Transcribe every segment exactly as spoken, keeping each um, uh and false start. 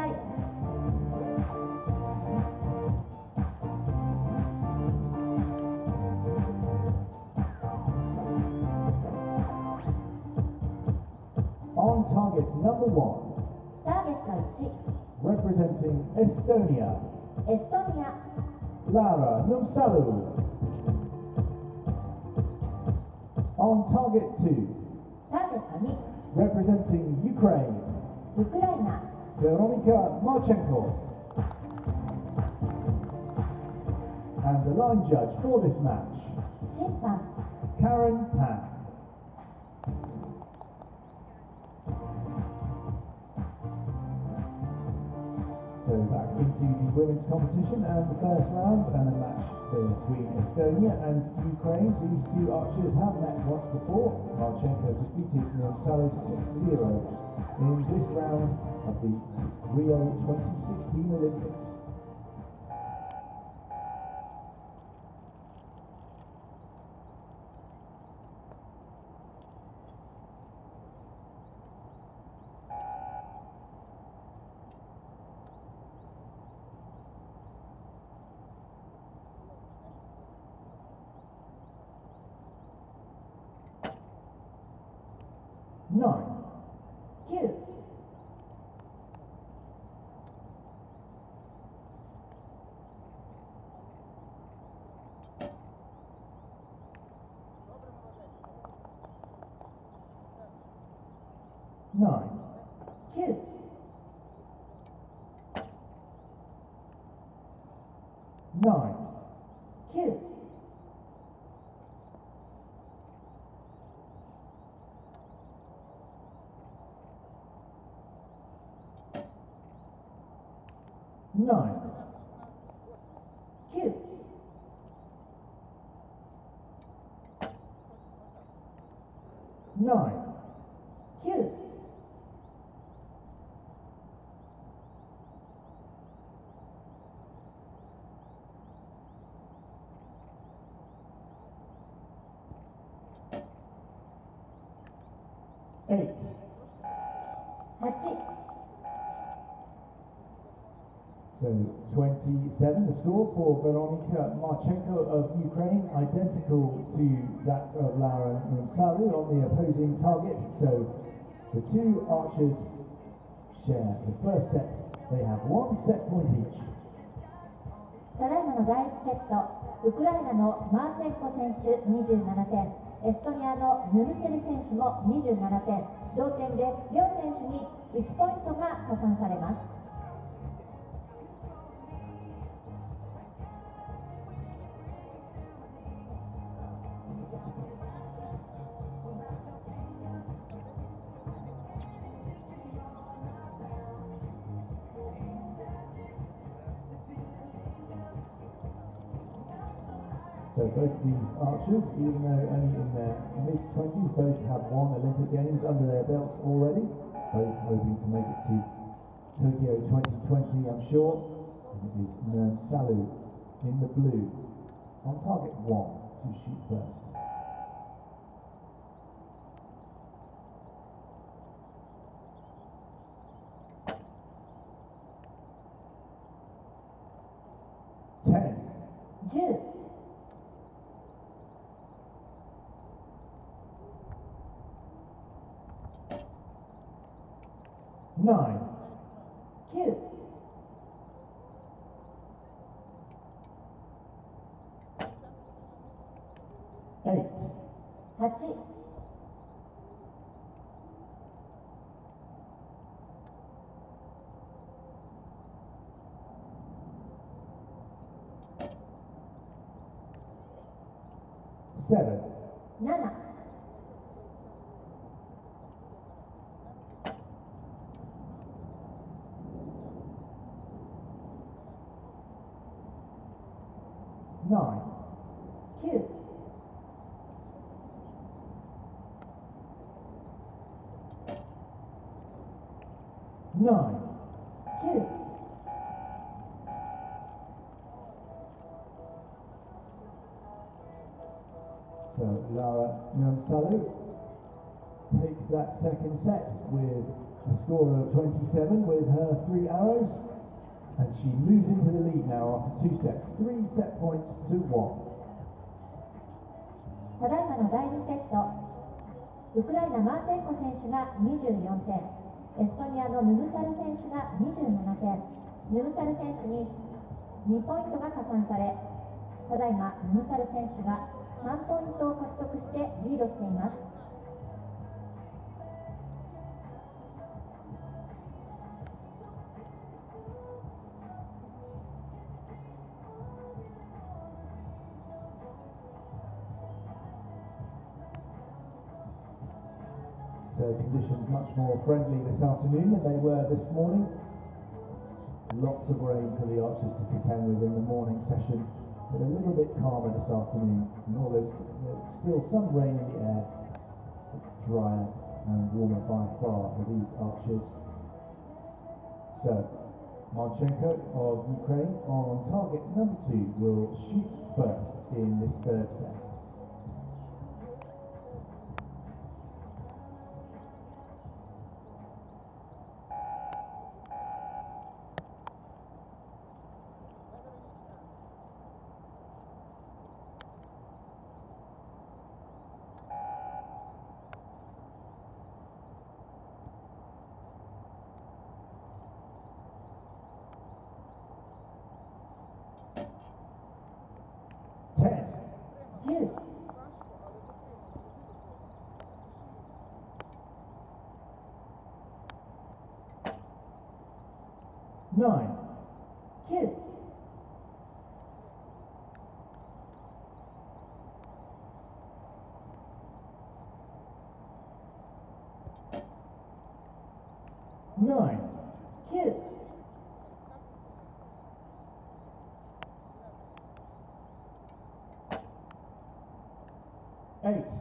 さい。 On target number one, ターゲットいち、 representing Estonia, エストニア、 Lara Nurmsalu. On target two, ターゲットに、 representing Ukraine, ウクライナ、 Veronika Marchenko. And the line judge for this match, 審判、 Karen Pan. So back into the women's competition and the first round, and a match between Estonia and Ukraine. These two archers have met once before. Marchenko defeated Nurmsalu six zero in this round of the Rio twenty sixteen Olympics. Nine, きゅう、 nine, きゅう、 nine, きゅう、 nine, きゅう、 nine, きゅう、 eight, はち、 so twenty-seven, the score for Veronika Marchenko of Ukraine, identical to that of Lara Nurmsalu on the opposing target. So the two archers share the first set. They have one set point each. ただいまのだいいちセット、ウクライナのマーチェンコ選手にじゅうななてん、エストニアのヌルセル選手もにじゅうななてん、同点で両選手にいちポイントが加算されます。 So both these archers, even though only in their mid-twenties, both have won Olympic Games under their belts already. Both hoping to make it to Tokyo twenty twenty, I'm sure. And it is Nurmsalu in the blue on target one to shoot first. Ten, じゅう、 nine, きゅう、 eight, はち、 seven, なな、 nine, きゅう、 nine, きゅう、 so Lara Nurmsalu takes that second set with a score of twenty-seven with her three arrows, and she moves into the lead now after two sets, three set points to one. ただいまのだいにセット、ウクライナマーチェンコ選手がにじゅうよんてん、エストニアのヌムサル選手がにじゅうななてん、ヌムサル選手ににポイントが加算され、ただいまヌムサル選手がさんポイントを獲得してリードしています。 So conditions much more friendly this afternoon than they were this morning. Lots of rain for the Archers to contend with in the morning session, but a little bit calmer this afternoon. And although there's still some rain in the air, it's drier and warmer by far for these Archers. So Marchenko of Ukraine on target number two will shoot first in this third set. ten, ten, nine, nine, nine, ten, eight, eight,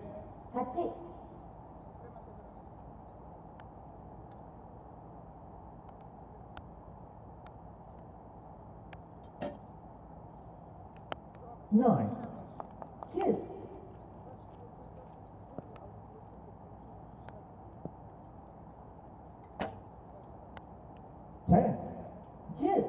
nine, nine, ten. ten.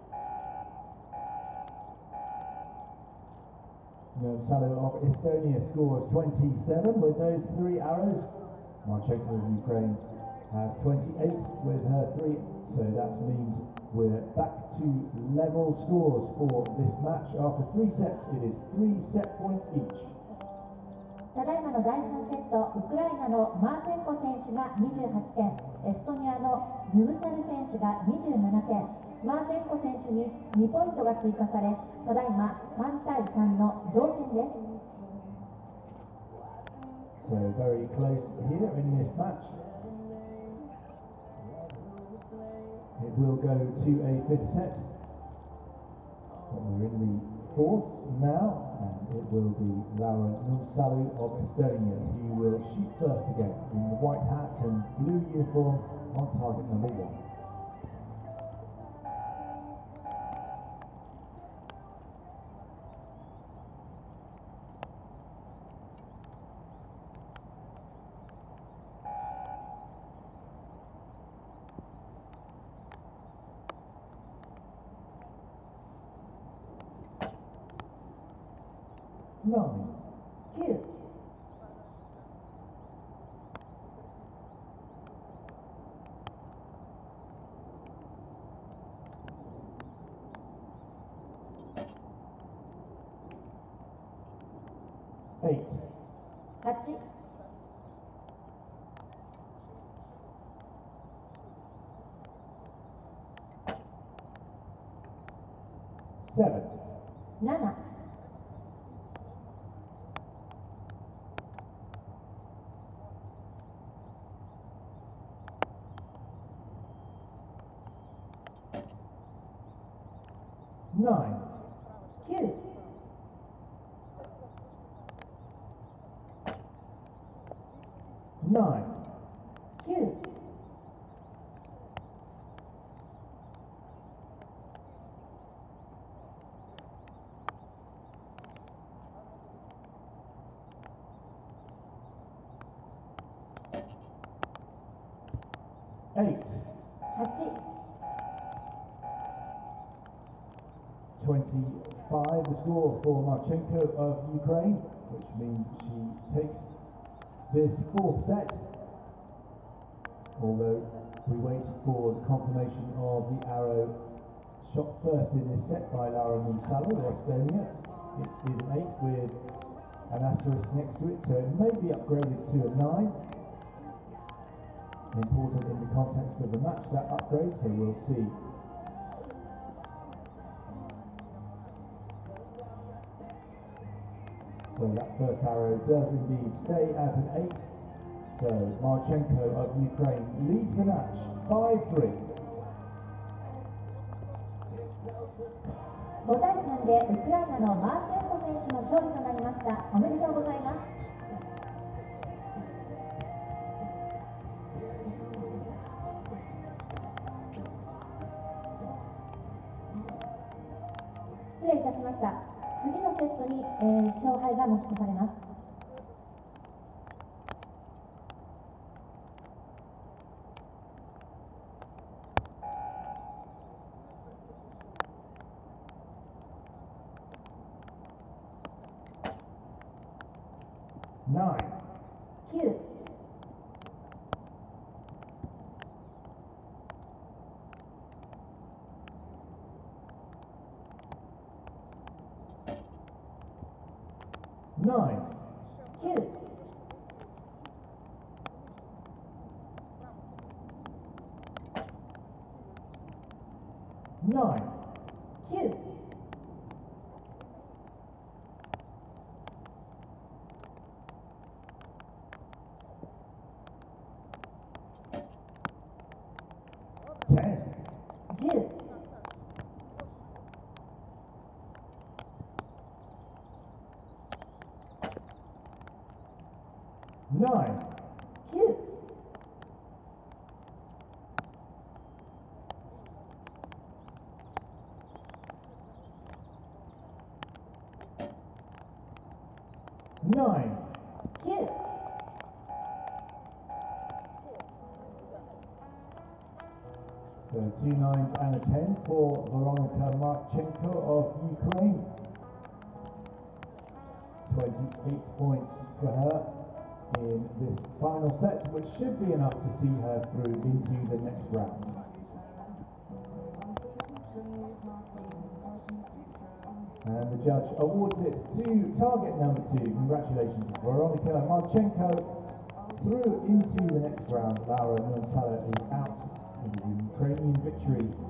Nurmsalu of Estonia scores twenty-seven with those three arrows. Marchenko of Ukraine has twenty-eight with her three, so that means we're back to level scores for this match. After three sets, it is three set points each. ただいまのだいさんセット、ウクライナのマーチェンコ選手がにじゅうはちてん、エストニアのヌムサル選手がにじゅうななてん、マーチェンコ選手ににポイントが追加され、ただいまさんたいさんの同点です。 So very close here in this match. It will go to a fifth set. But we're in the fourth now, and it will be Nurmsalu of Estonia who will shoot first again in the white hat and blue uniform on target number one. Nine, ten, eight, eight, seven, seven, nine, ten, nine, ten, eight. 八、 twenty-five, the score for Marchenko of Ukraine, which means she takes this fourth set, although we wait for the confirmation of the arrow shot first in this set by Nurmsalu of Estonia. It is an eight with an asterisk next to it, so it may be upgraded to a nine. Important in the context of the match, that upgrade, so we'll see. So that first arrow does indeed stay as an eight. So Marchenko of Ukraine leads the match five three. ご対さんでウクライナのマーチェンコ選手の勝利となりました。おめでとうございます。失礼いたしました。次のセットに、えー、勝敗が持ち越されます。 nine、 きゅう、 nine、 きゅう、 nine、 きゅう、 ten、 じゅう、 nine、 きゅう、 nine、 きゅう、 So two nines and a ten for Veronika Marchenko of Ukraine. twenty-eight points for her in this final set, which should be enough to see her through into the next round. And the judge awards it to target number two. Congratulations, Veronika Marchenko, through into the next round. Laura Nurmsalu is out. The Ukrainian victory